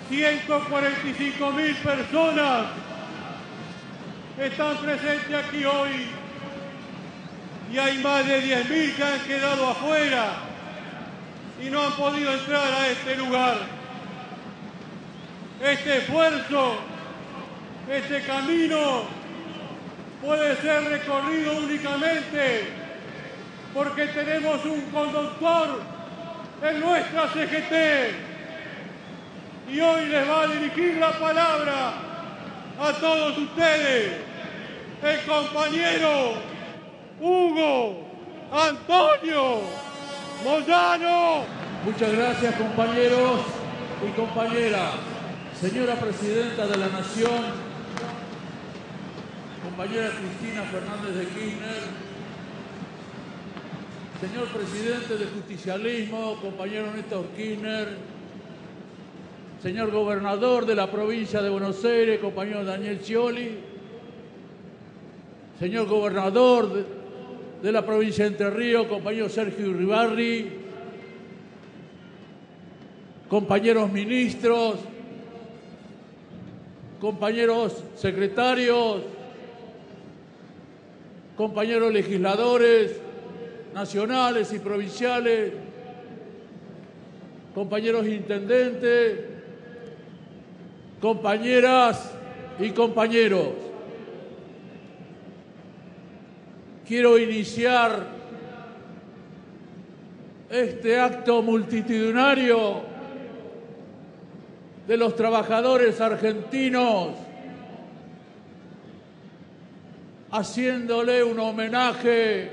145.000 personas están presentes aquí hoy y hay más de 10.000 que han quedado afuera y no han podido entrar a este lugar. Este esfuerzo, este camino puede ser recorrido únicamente porque tenemos un conductor en nuestra CGT. Y hoy les va a dirigir la palabra a todos ustedes, el compañero Hugo Antonio Moyano. Muchas gracias, compañeros y compañeras. Señora Presidenta de la Nación, compañera Cristina Fernández de Kirchner, señor Presidente del Justicialismo, compañero Néstor Kirchner, señor Gobernador de la Provincia de Buenos Aires, compañero Daniel Scioli, señor Gobernador de la Provincia de Entre Ríos, compañero Sergio Iribarri, compañeros ministros, compañeros secretarios, compañeros legisladores nacionales y provinciales, compañeros intendentes, compañeras y compañeros. Quiero iniciar este acto multitudinario de los trabajadores argentinos haciéndole un homenaje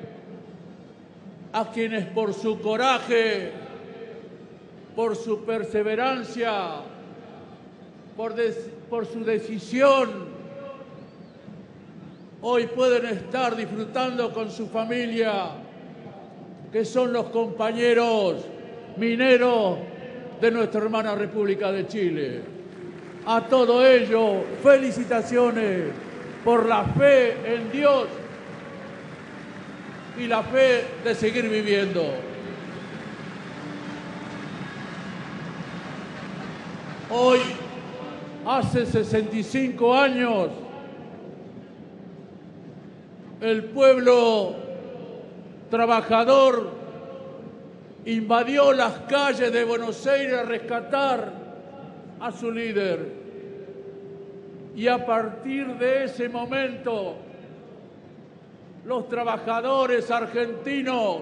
a quienes por su coraje, por su perseverancia, por su decisión, hoy pueden estar disfrutando con su familia, que son los compañeros mineros de nuestra hermana República de Chile. A todo ello, felicitaciones por la fe en Dios y la fe de seguir viviendo. Hoy, hace 65 años, el pueblo trabajador invadió las calles de Buenos Aires a rescatar a su líder. Y a partir de ese momento, los trabajadores argentinos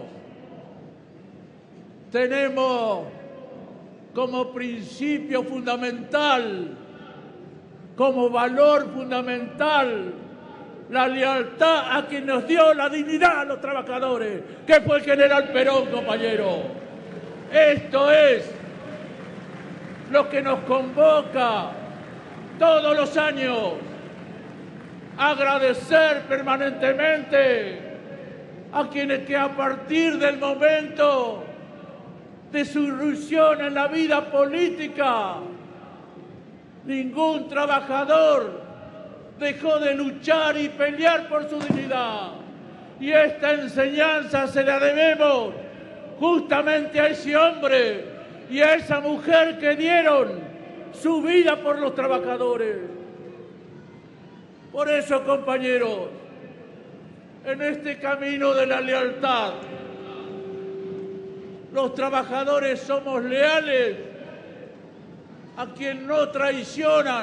tenemos como principio fundamental, como valor fundamental, la lealtad a quien nos dio la dignidad a los trabajadores, que fue el general Perón, compañero. Esto es lo que nos convoca todos los años, agradecer permanentemente a quienes que a partir del momento de su irrupción en la vida política, ningún trabajador dejó de luchar y pelear por su dignidad. Y esta enseñanza se la debemos justamente a ese hombre y a esa mujer que dieron su vida por los trabajadores. Por eso, compañeros, en este camino de la lealtad, los trabajadores somos leales a quien no traicionan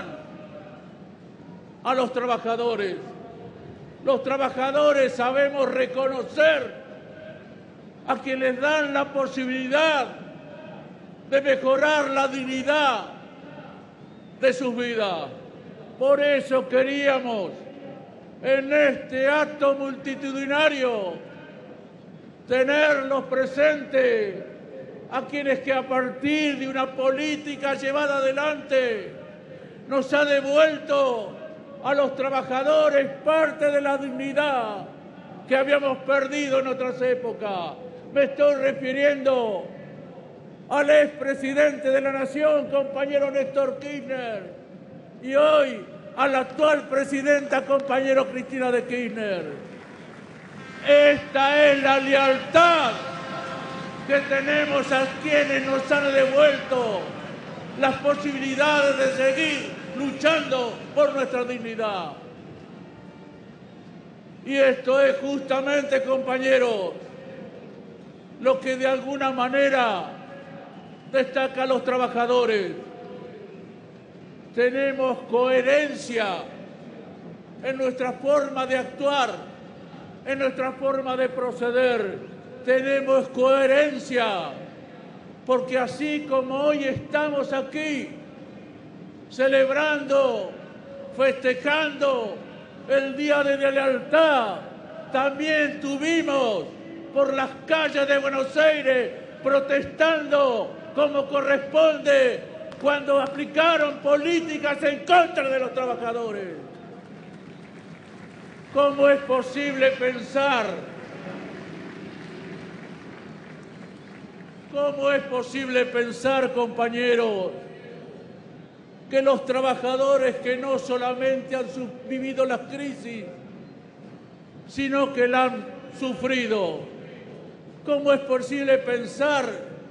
a los trabajadores. Los trabajadores sabemos reconocer a quienes les dan la posibilidad de mejorar la dignidad de sus vidas. Por eso queríamos, en este acto multitudinario, tenerlos presentes a quienes que a partir de una política llevada adelante nos ha devuelto a los trabajadores parte de la dignidad que habíamos perdido en otras épocas. Me estoy refiriendo al expresidente de la Nación, compañero Néstor Kirchner, y hoy a la actual presidenta, compañero Cristina de Kirchner. Esta es la lealtad que tenemos a quienes nos han devuelto las posibilidades de seguir luchando por nuestra dignidad. Y esto es justamente, compañeros, lo que de alguna manera destaca a los trabajadores. Tenemos coherencia en nuestra forma de actuar, en nuestra forma de proceder. Tenemos coherencia, porque así como hoy estamos aquí celebrando, festejando el Día de la Lealtad, también tuvimos por las calles de Buenos Aires protestando como corresponde cuando aplicaron políticas en contra de los trabajadores. ¿Cómo es posible pensar? ¿Cómo es posible pensar, compañeros, que los trabajadores que no solamente han vivido la crisis, sino que la han sufrido? ¿Cómo es posible pensar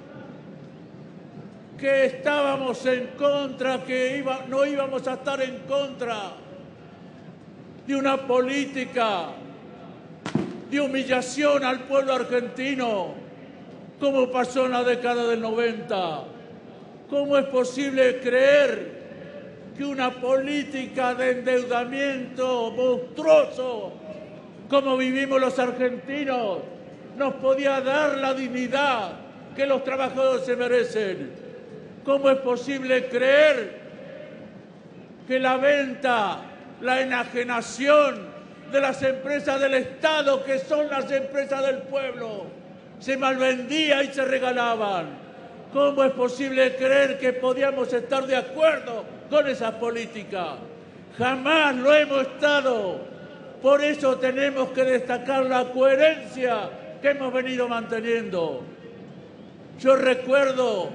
que estábamos en contra, que no íbamos a estar en contra de una política de humillación al pueblo argentino, como pasó en la década del 90? ¿Cómo es posible creer que una política de endeudamiento monstruoso, como vivimos los argentinos, nos podía dar la dignidad que los trabajadores se merecen? ¿Cómo es posible creer que la venta, la enajenación de las empresas del Estado, que son las empresas del pueblo, se malvendía y se regalaban? ¿Cómo es posible creer que podíamos estar de acuerdo con esa política? Jamás lo hemos estado. Por eso tenemos que destacar la coherencia que hemos venido manteniendo. Yo recuerdo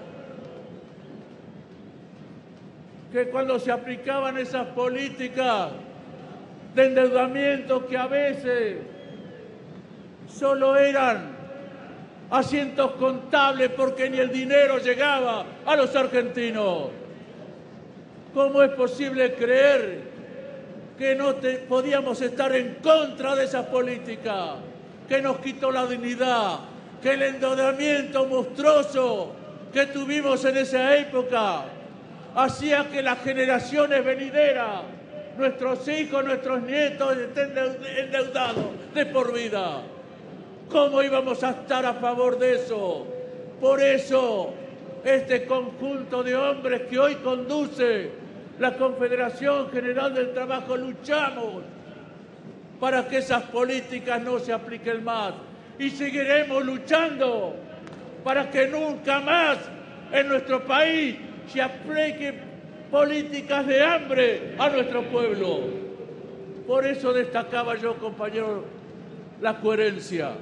que cuando se aplicaban esas políticas de endeudamiento, que a veces solo eran asientos contables porque ni el dinero llegaba a los argentinos. ¿Cómo es posible creer que no podíamos estar en contra de esa política que nos quitó la dignidad, que el endeudamiento monstruoso que tuvimos en esa época hacía que las generaciones venideras, nuestros hijos, nuestros nietos, estén endeudados de por vida? ¿Cómo íbamos a estar a favor de eso? Por eso, este conjunto de hombres que hoy conduce la Confederación General del Trabajo, luchamos para que esas políticas no se apliquen más. Y seguiremos luchando para que nunca más en nuestro país se apliquen políticas de hambre a nuestro pueblo. Por eso destacaba yo, compañero, la coherencia.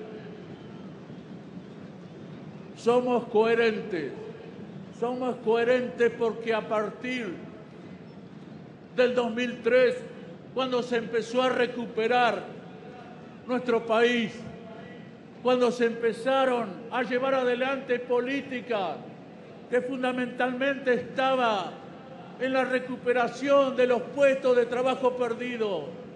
Somos coherentes porque a partir del 2003, cuando se empezó a recuperar nuestro país, cuando se empezaron a llevar adelante políticas que fundamentalmente estaba en la recuperación de los puestos de trabajo perdidos,